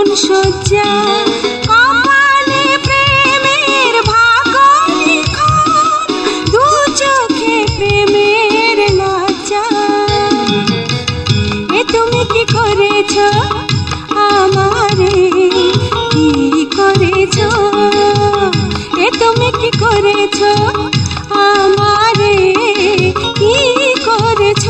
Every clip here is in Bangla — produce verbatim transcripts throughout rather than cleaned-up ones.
সজ্জা কপালে প্রেমের ভাগ্য লিখন, দু চোখে প্রেমের লজ্জা। এ তুমি কি করেছ আমারে, কি করেছ? এ তুমি কি করেছ আমারে, কি করেছ?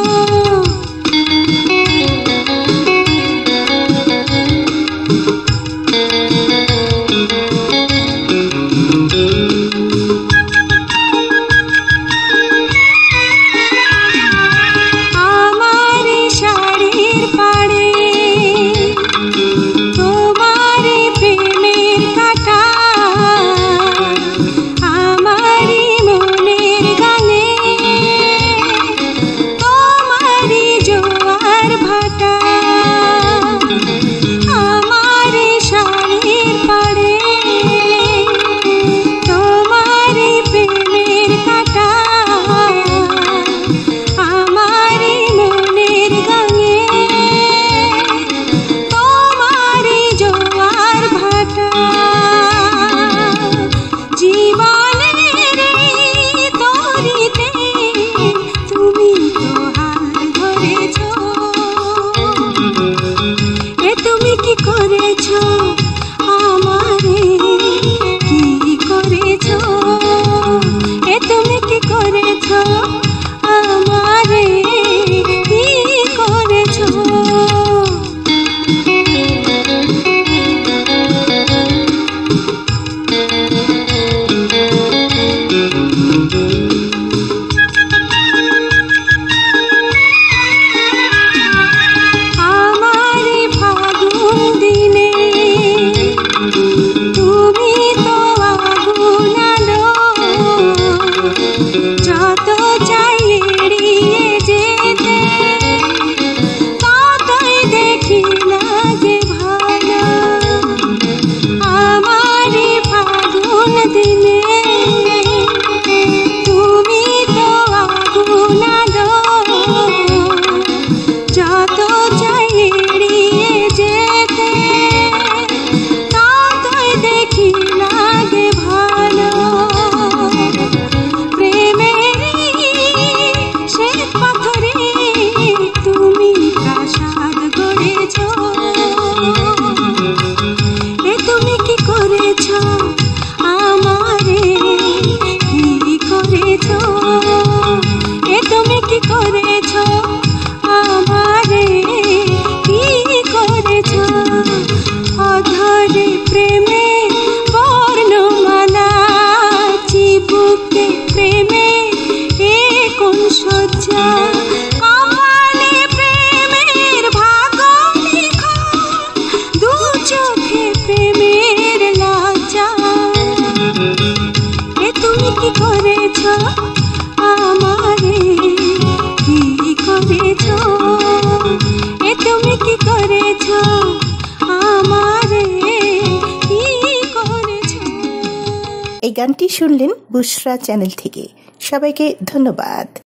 অধরে প্রেমে বর্ণমালা, চিবুকে প্রেমে এ কোন সজ্জা, কপালে প্রেমের ভাগ্য লিখন, দু চোখে প্রেমের লজ্জা। এ তুমি কি করেছ আমারে, কি করেছ? এ তুমি কি করেছ আমারে, কি করেছ? এই গানটি শুনলেন বুশরা চ্যানেল থেকে। সবাইকে ধন্যবাদ।